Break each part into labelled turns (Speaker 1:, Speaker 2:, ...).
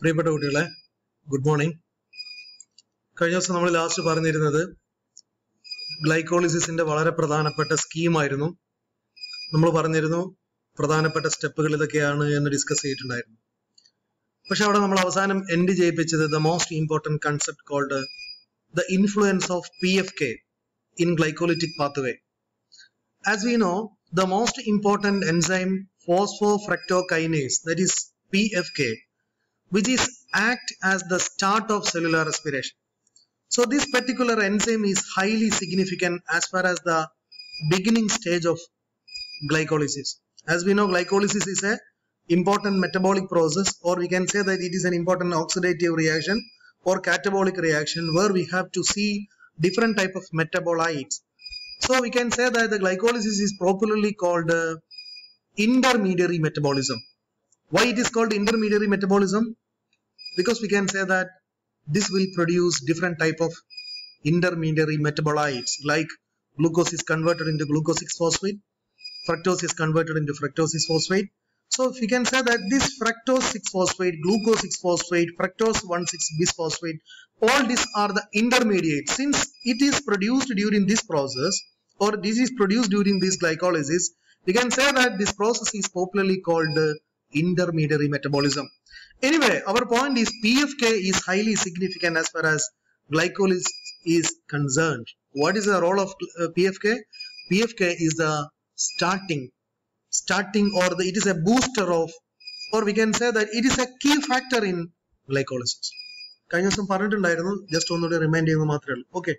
Speaker 1: പ്രിയപ്പെട്ട കുട്ടികളെ, good morning. കഴിഞ്ഞ ദിവസം നമ്മൾ ലാസ്റ്റ് പറഞ്ഞിരുന്നത് ഗ്ലൈക്കോളിസിന്റെ വളരെ പ്രധാനപ്പെട്ട സ്കീമായിരുന്നു. നമ്മൾ പറഞ്ഞിരുന്നു പ്രധാനപ്പെട്ട സ്റ്റെപ്പുകൾ ഇതൊക്കെയാണ് എന്ന് ഡിസ്കസ് ചെയ്തിട്ടുണ്ടായിരുന്നു. പക്ഷെ അവിടെ നമ്മൾ അവസാനം എൻഡ് ചെയ്യിപ്പിച്ചത് the most important concept called the influence of PFK in glycolytic pathway. As we know, the most important enzyme phosphofructokinase, that is PFK, which is act as the start of cellular respiration. So this particular enzyme is highly significant as far as the beginning stage of glycolysis. As we know, glycolysis is a important metabolic process, or we can say that it is an important oxidative reaction or catabolic reaction where we have to see different type of metabolites. So we can say that the glycolysis is popularly called intermediary metabolism. Why it is called intermediary metabolism? Because we can say that this will produce different type of intermediary metabolites, like glucose is converted into glucose 6-phosphate, fructose is converted into fructose 6-phosphate. So if we can say that this fructose 6-phosphate, glucose 6-phosphate, fructose 1,6-bisphosphate, all these are the intermediates. Since it is produced during this process, or this is produced during this glycolysis, we can say that this process is popularly called intermediary metabolism. Anyway, our point is PFK is highly significant as far as glycolysis is concerned. What is the role of PFK? PFK is the starting or it is a booster of, or we can say that it is a key factor in glycolysis. കഴിഞ്ഞ ദിവസം പറഞ്ഞിട്ടുണ്ടായിരുന്നു, just ഒന്നുകൂടി remind ചെയ്യുന്നത് മാത്രമേ ഉള്ളൂ. Okay,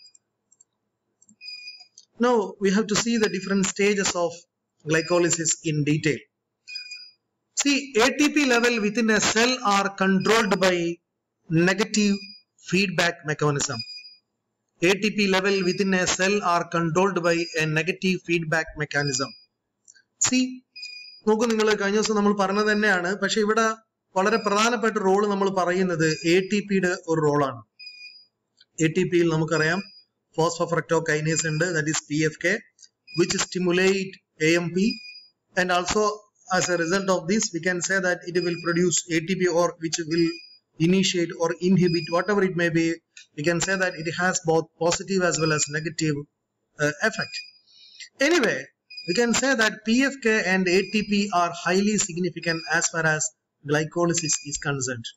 Speaker 1: now we have to see the different stages of glycolysis in detail. See, ATP level within a cell are controlled by negative feedback mechanism. ATP level within a cell are controlled by a negative feedback mechanism. See, നോക്കൂ, നിങ്ങൾ കഴിഞ്ഞ ദിവസം നമ്മൾ പറഞ്ഞത് തന്നെയാണ്, പക്ഷെ ഇവിടെ വളരെ പ്രധാനപ്പെട്ട റോള് നമ്മൾ പറയുന്നത് ATPയുടെ ഒരു റോളാണ്. ATPയിൽ നമുക്കറിയാം phosphofructokinase ഉണ്ട്, that is PFK, which stimulate AMP, and also as a result of this we can say that it will produce ATP, or which will initiate or inhibit whatever it may be. We can say that it has both positive as well as negative effect. Anyway, we can say that PFK and ATP are highly significant as far as glycolysis is concerned.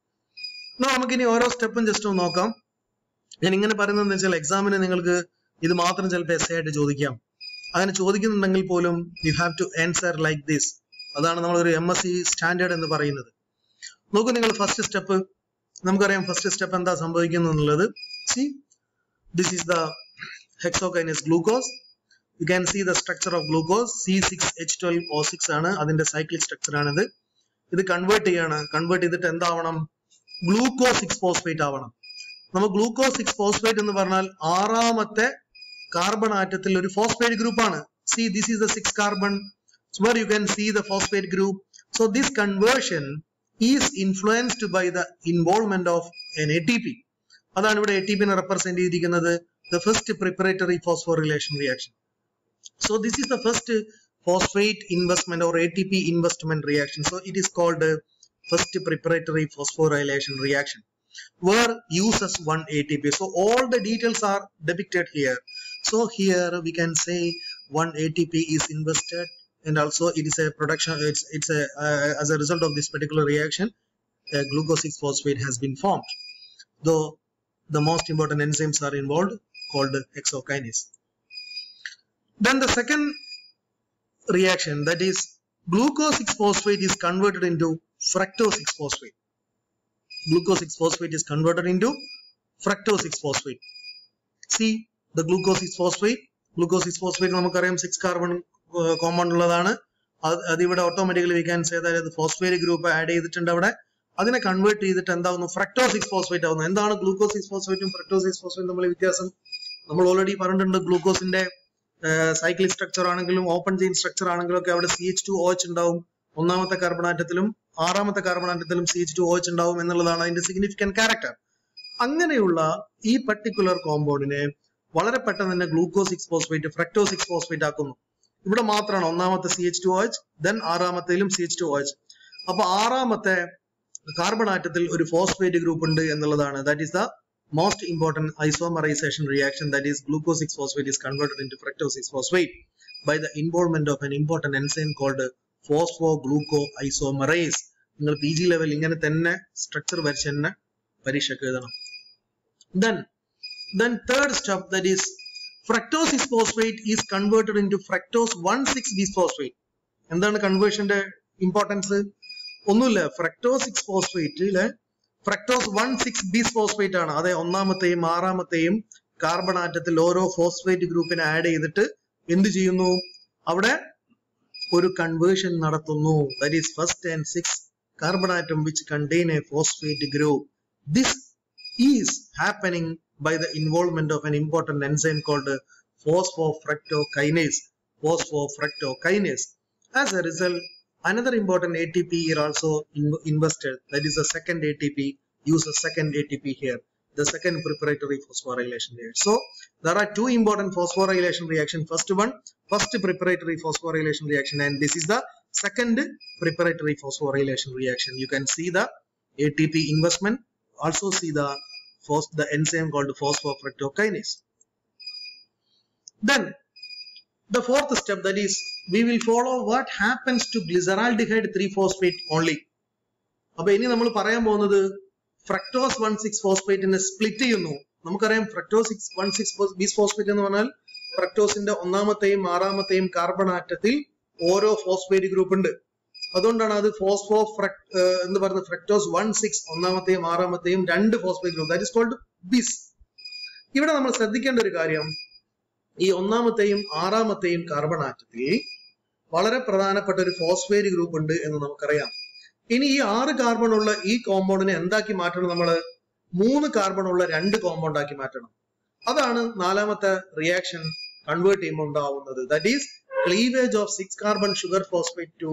Speaker 1: Now നമുക്കിനി ഓരോ സ്റ്റെപ്പും just ഒന്ന് നോക്കാം. ഞാൻ ഇങ്ങനെ പറയുന്നതെന്ന് വെച്ചാൽ എക്സാമിന് നിങ്ങൾക്ക് ഇത് മാത്രം ചിലപ്പോൾ എസ്സേ ആയിട്ട് ചോദിക്കാം. അങ്ങനെ ചോദിക്കുന്നുണ്ടെങ്കിൽ പോലും you have to answer like this. അതാണ് നമ്മളൊരു MSc സ്റ്റാൻഡേർഡ് എന്ന് പറയുന്നത്. നോക്കൂ, നിങ്ങൾ ഫസ്റ്റ് സ്റ്റെപ്പ്, നമുക്കറിയാം ഫസ്റ്റ് സ്റ്റെപ്പ് എന്താ സംഭവിക്കുന്നത് എന്നുള്ളത്. See, this is the hexokinase glucose. You can see the structure of glucose. C6H12O6 ആണ് അതിന്റെ സൈക്ലിക് സ്ട്രക്ചർ ആണിത്. ഇത് കൺവേർട്ട് ചെയ്യാണ്. കൺവേർട്ട് ചെയ്തിട്ട് എന്താവണം? ഗ്ലൂക്കോസ് 6-phosphate ആവണം. നമ്മൾ ഗ്ലൂക്കോസ് 6-phosphate എന്ന് പറഞ്ഞാൽ ആറാമത്തെ കാർബൺ ആറ്റത്തിൽ ഒരു ഫോസ്ഫേറ്റ് ഗ്രൂപ്പ് ആണ്. See, this is the 6 carbon, so where you can see the phosphate group. So this conversion is influenced by the involvement of an ATP. അതാണ് ഇവിടെ ATP നെ റെപ്രസെന്റ് ചെയ്തിരിക്കുന്നത്, the first preparatory phosphorylation reaction. So this is the first phosphate investment or ATP investment reaction. So it is called first preparatory phosphorylation reaction, where uses 1 ATP. So all the details are depicted here. So here we can say 1 ATP is invested, and also it is a production, it's a as a result of this particular reaction glucose 6-phosphate has been formed, though the most important enzymes are involved called hexokinase. Then the second reaction, that is glucose 6-phosphate is converted into fructose 6-phosphate. Glucose 6-phosphate is converted into fructose 6-phosphate. See, the glucose 6-phosphate, glucose 6-phosphate നമുക്കറിയാം 6 carbon compound ഉള്ളതാണ്. അതിവിടെ automatically we can say that phosphate group add ചെയ്തിട്ടുണ്ട് അവിടെ. അതിനെ convert ചെയ്തിട്ട് എന്താവുന്നു? Fructose 6-phosphate ആവുന്നു. എന്താണ് glucose 6-phosphateും fructose 6-phosphate തമ്മിൽ വ്യത്യാസം? നമ്മൾ ഓൾറെഡി പറഞ്ഞിട്ടുണ്ട്. ഗ്ലൂക്കോസിന്റെ സൈക്ലിക് സ്ട്രക്ചർ ആണെങ്കിലും ഓപ്പൺ ചെയിൻ സ്ട്രക്ചർ ആണെങ്കിലും ഒക്കെ അവിടെ CH2OH ഉണ്ടാവും. ഒന്നാമത്തെ കാർബൺ ആറ്റത്തിലും ആറാമത്തെ കാർബൺ ആറ്റത്തിലും CH2OH ഉണ്ടാവും എന്നുള്ളതാണ് അതിന്റെ സിഗ്നിഫിക്കന്റ് ക്യാരക്ടർ. അങ്ങനെയുള്ള ഈ പർട്ടിക്കുലർ കോമ്പൗണ്ടിനെ വളരെ പെട്ടെന്ന് തന്നെ ഗ്ലൂക്കോസ് 6-phosphate ഫ്രക്ടോസ് 6-phosphate ആക്കുന്നു. ഇവിടെ മാത്രമാണ് ഒന്നാമത്തെ CH2OH, then ആറാമത്തേലും CH2OH. അപ്പൊ ആറാമത്തെ കാർബൺ ആറ്റത്തിൽ ഒരു ഫോസ്ഫേറ്റ് ഗ്രൂപ്പ് ഉണ്ട് എന്നുള്ളതാണ്. That is the most important isomerization reaction, that is glucose 6-phosphate is converted into fructose 6-phosphate by the involvement of an important enzyme called phosphoglucoisomerase. നിങ്ങൾ PG level ഇങ്ങനെ തന്നെ structure വരച്ച് തന്നെ പരീക്ഷയ്ക്ക് എഴുതണം. Then third step, that is fructose 6-phosphate is converted into fructose 1,6-bisphosphate. എന്താണ് കൺവേർഷന്റെ importance? ഒന്നുമില്ല, fructose 6-phosphate ഫ്രക്ടോസ് 1,6-bisphosphate ആണ്. അതെ, ഒന്നാമത്തെയും ആറാമത്തെയും കാർബൺ ആറ്റത്തിൽ ഓരോ ഫോസ്ഫേറ്റ് ഗ്രൂപ്പിനെ ആഡ് ചെയ്തിട്ട് എന്ത് ചെയ്യുന്നു? അവിടെ ഒരു കൺവേർഷൻ നടത്തുന്നു. That is first and 6 carbon atom which contain a phosphate group. This is happening by the involvement of an important enzyme called phosphofructokinase. As a result, another important ATP is also invested. That is the second ATP. Use the second ATP here. The second preparatory phosphorylation reaction. So there are two important phosphorylation reactions. First preparatory phosphorylation reaction, and this is the second preparatory phosphorylation reaction. You can see the ATP investment. Also see the enzyme called phosphofructokinase. Then the fourth step, that is we will follow what happens to glyceraldehyde 3-phosphate only. അപ്പോൾ ഇനി നമ്മൾ പറയാൻ പോകുന്നത് fructose 1,6-phosphate split ചെയ്യുന്നു. നമുക്കറിയാം fructose 1,6-bisphosphate എന്ന് പറഞ്ഞാൽ ഫ്രക്ടോസിന്റെ ഒന്നാമത്തെയും ആറാമത്തെയും carbon ആറ്റത്തിൽ ഓരോ ഫോസ്ഫേറ്റ് ഗ്രൂപ്പ് ഉണ്ട്. അതുകൊണ്ടാണ് അത് എന്ന് പറയുന്നത് ഫ്രക്ടോസ് 1,6 ഒന്നാമത്തെയും ആറാമത്തെയും രണ്ട് phosphate group, that is called bis. ഇവിടെ നമ്മൾ ശ്രദ്ധിക്കേണ്ട ഒരു കാര്യം, ഈ ഒന്നാമത്തെയും ആറാമത്തെയും കാർബൺ ആറ്റത്തിൽ വളരെ പ്രധാനപ്പെട്ട ഒരു ഫോസ്ഫേറ്റ് ഗ്രൂപ്പ് ഉണ്ട് എന്ന് നമുക്കറിയാം. ഇനി ഈ 6 കാർബൺ ഉള്ള ഈ കോമ്പൗണ്ടിനെ എന്താക്കി മാറ്റണം? നമ്മൾ 3 കാർബൺ ഉള്ള 2 കോമ്പൗണ്ട് ആക്കി മാറ്റണം. അതാണ് നാലാമത്തെ റിയാക്ഷൻ കൺവേർട്ട് ചെയ്യുമ്പോൾ ഉണ്ടാവുന്നത്. That is cleavage of 6 carbon sugar phosphate to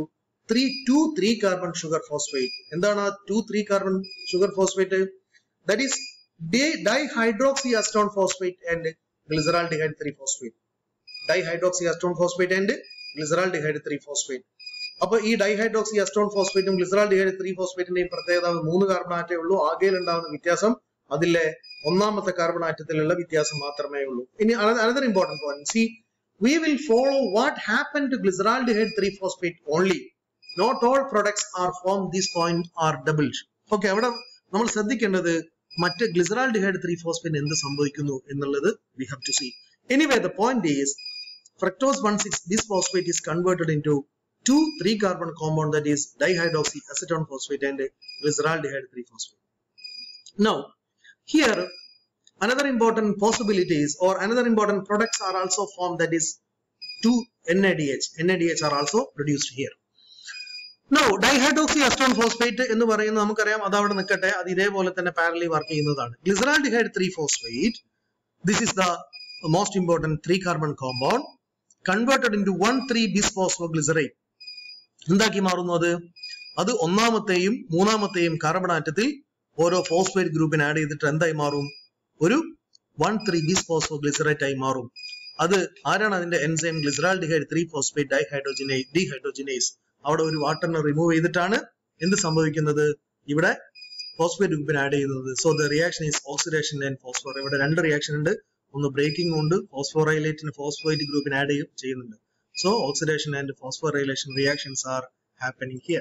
Speaker 1: 3 carbon sugar phosphate. എന്താണ് 2,3 carbon sugar phosphate? That is dihydroxyacetone phosphate and glyceraldehyde 3-phosphate. Dihydroxyacetone phosphate and glyceraldehyde 3-phosphate. അപ്പോൾ ഈ ഡൈഹൈഡ്രോക്സിയാസ്റ്റോൺ ഫോസ്ഫേറ്റും ഗ്ലിസറാൾഡിഹൈഡ് 3-phosphateന്റെയും പ്രത്യേകത 3 കാർബൺ ആറ്റേ ഉള്ളൂ. ആകെയിൽ ഉണ്ടാകുന്ന വ്യത്യാസം അതിലെ ഒന്നാമത്തെ കാർബൺ ആറ്റത്തിലുള്ള വ്യത്യാസം മാത്രമേ ഉള്ളൂ. ഇനി another important point, see, we will follow what happened to glyceraldehyde 3-phosphate only. Not all products are formed this point are doubled. Okay, അവിടെ നമ്മൾ ശ്രദ്ധിക്കേണ്ടത് മറ്റ് ഗ്ലിസറാൾഡിഹൈഡ് 3-phosphate എന്ത് സംഭവിക്കുന്നു എന്നുള്ളത് we have to see. Anyway, the point is fructose 1,6-bisphosphate is converted into 2,3 carbon compound, that is dihydroxyacetone phosphate and glyceraldehyde 3-phosphate. Now here another important possibilities or another important products are also formed, that is 2 NADH are also produced here. Now dihydroxyacetone phosphate എന്ന് പറയുന്നത് നമുക്കറിയാം, അത് അവിടെ നിൽക്കട്ടെ, അത് ഇതേപോലെ തന്നെ parallelly work ചെയ്യുന്നതാണ്. Glyceraldehyde 3-phosphate, this is the most important 3 carbon compound converted into 1,3-bisphosphoglycerate. എന്താക്കി മാറുന്നു? അത് ഒന്നാമത്തെയും മൂന്നാമത്തെയും കാർബൺ ആറ്റത്തിൽ ഓരോ ഫോസ്ഫേറ്റ് ഗ്രൂപ്പിന് ആഡ് ചെയ്തിട്ട് എന്തായി മാറും? ഒരു 1,3-bisphosphoglycerate ആയി മാറും. അത് ആരാണ്? അതിന്റെ എൻസൈം ഗ്ലിസറാൾഡിഹൈഡ് 3-phosphate dehydrogenase. അവിടെ ഒരു വാട്ടറിനെ റിമൂവ് ചെയ്തിട്ടാണ് എന്ത് സംഭവിക്കുന്നത്? ഇവിടെ ഫോസ്ഫേറ്റ് ഗ്രൂപ്പിന് ആഡ് ചെയ്യുന്നത്. So the reaction is oxidation and phosphor. ഇവിടെ 2 റിയാക്ഷൻ ഉണ്ട്, ഒന്ന് ബ്രേക്കിംഗ് ഉണ്ട്, ഫോസ്ഫോറൈലേറ്റിന് ഫോസ്ഫേറ്റ് ഗ്രൂപ്പിന് ആഡ് ചെയ്യുന്നുണ്ട്. So oxidation and phosphorylation reactions are happening here.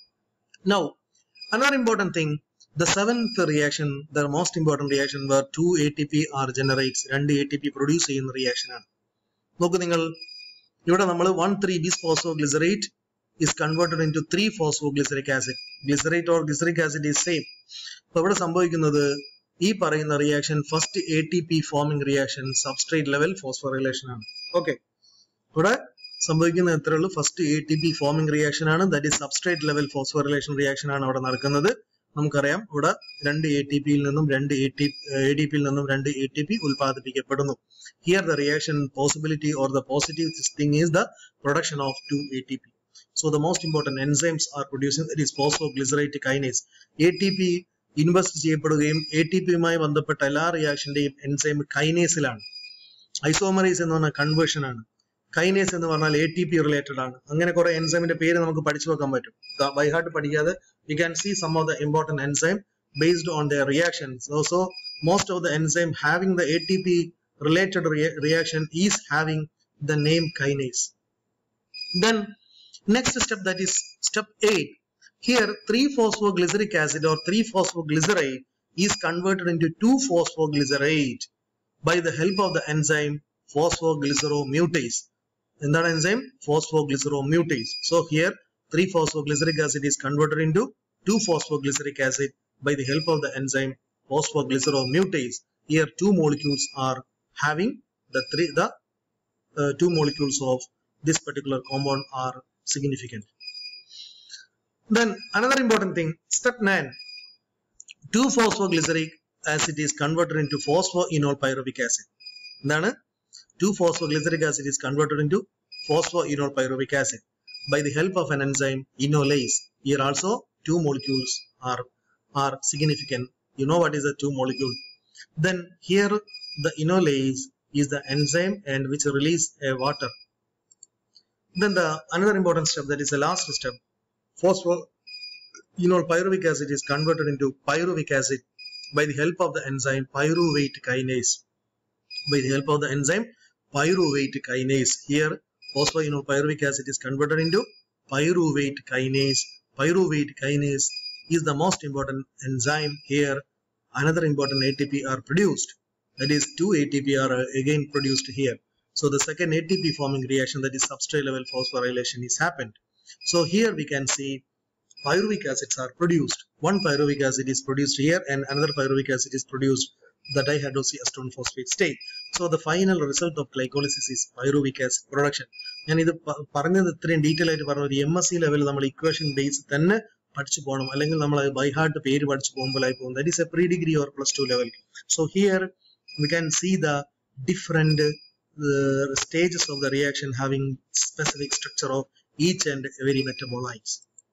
Speaker 1: Now another important thing, the 7th reaction, the most important reaction where 2 ATP are generates, 2 ATP produce ചെയ്യുന്ന reaction ആണ്. നോക്കൂ നിങ്ങൾ, ഇവിടെ നമ്മൾ 1,3-bisphosphoglycerate is converted into 3-phosphoglyceric acid. Glycerate or glyceric acid is same. അപ്പോൾ ഇവിടെ സംഭവിക്കുന്നത് ഈ പറയുന്ന reaction first ATP forming reaction substrate level phosphorylation ആണ്. ഓക്കെ, ഇവിടെ സംഭവിക്കുന്ന എത്ര ഉള്ളൂ? ഫസ്റ്റ് ATP ഫോമിംഗ് റിയാക്ഷൻ ആണ്, that is substrate level phosphorylation reaction ആണ് അവിടെ നടക്കുന്നത്. നമുക്കറിയാം ഇവിടെ 2 ATPയിൽ നിന്നും 2 ADPയിൽ നിന്നും 2 ATP ഉൽപ്പാദിപ്പിക്കപ്പെടുന്നു. Here the reaction possibility or the positive thing is the production of 2 ATP. So the most important enzymes are producing, it is phosphoglycerate kinase. ATP invest ചെയ്യപ്പെടുകയും ATPയുമായി ബന്ധപ്പെട്ട എല്ലാ റിയാക്ഷന്റെയും എൻസൈം കൈനേസിലാണ്. ഐസോമറൈസ് എന്ന് പറഞ്ഞാൽ കൺവേർഷൻ ആണ്, കൈനേസ് എന്ന് പറഞ്ഞാൽ ATP റിലേറ്റഡ് ആണ്. അങ്ങനെ കുറെ എൻസൈമിന്റെ പേര് നമുക്ക് പഠിച്ചു വെക്കാൻ പറ്റും. ബൈഹാർട്ട് പഠിക്കാതെ you can see some of the important enzyme based on their reactions. Also, most of the enzyme having the ATP related reaction is having the name kinase. Then next step, that is step 8. Here 3-phosphoglyceric acid or 3-phosphoglycerate is converted into 2-phosphoglycerate by the help of the enzyme phosphoglyceromutase. In that enzyme phosphoglyceromutase. So here 3-phosphoglyceric acid is converted into 2-phosphoglyceric acid by the help of the enzyme phosphoglyceromutase. Here two molecules are having the 2 molecules of this particular compound are significant. Then another important thing, step 9, 2-phosphoglyceric acid is converted into phosphoenol pyruvic acid. Then 2-phosphoglyceric acid is converted into phosphoenol pyruvic acid by the help of an enzyme enolase. Here also 2 molecules are significant. You know what is the 2 molecule. Then here the enolase is the enzyme and which release a water. Then the another important step, that is the last step, phosphoenol pyruvic acid is converted into pyruvic acid by the help of the enzyme pyruvate kinase. By the help of the enzyme pyruvate kinase. Here phosphoenol pyruvic acid is converted into pyruvate kinase. Pyruvate kinase is the most important enzyme. Here another important ATP are produced. That is 2 ATP are again produced here. So the second ATP forming reaction, that is substrate level phosphorylation, is happened. So here we can see pyruvic acids are produced. One pyruvic acid is produced here and another pyruvic acid is produced, the dihydroxyacetone phosphate state. So the final result of glycolysis is pyruvic acid production. And this പറഞ്ഞത് ഇത്രയും detail ആയിട്ട് പറഞ്ഞ ഒരു MSc ലെവലിൽ നമ്മൾ equation base തന്നെ പഠിച്ചു പോകണം, അല്ലെങ്കിൽ നമ്മൾ ബൈ ഹാർട്ട് പേര് പഠിച്ചു പോകുമ്പോഴായി പോകും. That is a pre degree or +2 level. So here we can see the different stages of the reaction having specific structure of each and every metabolites.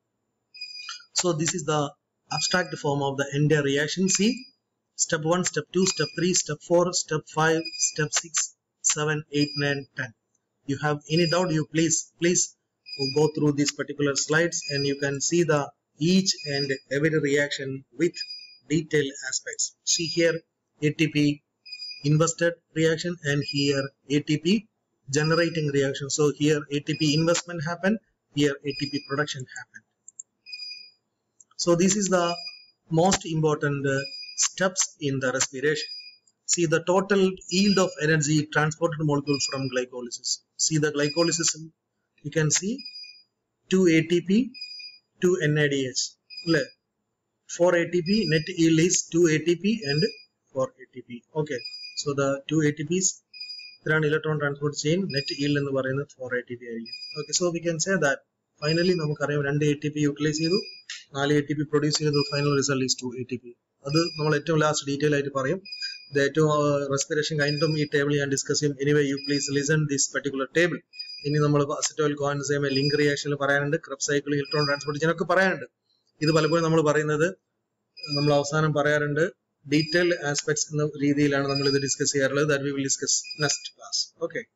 Speaker 1: So this is the abstract form of the entire reaction. See, step 1, step 2, step 3, step 4, step 5, step 6, 7, 8, 9, 10. You have any doubt, you please go through these particular slides and you can see the each and every reaction with detailed aspects. See here ATP invested reaction and here ATP generating reaction. So here ATP investment happened, here ATP production happened. So this is the most important steps in the respiration. See the total yield of energy transported molecule from glycolysis. See the glycolysis, you can see 2 ATP, 2 NADH. 4 ATP, net yield is 2 ATP and 4 ATP. Okay. So the 2 ATPs, electron transport chain, net yield in the 4 ATP area. Okay, so we can say that finally we 2 ATP utilize 4 ATP produce, the final result is 2 ATP. That's we last detail the respiration kind of table and discuss him. Anyway, you please listen this particular table. In the acetyl coenzyme link reaction Krebs cycle electron transport chain this is detailed aspects in the രീതിയിലാണ് നമ്മൾ ഇത് discuss ചെയ്യാറുള്ളത്. that we will discuss next class. Okay.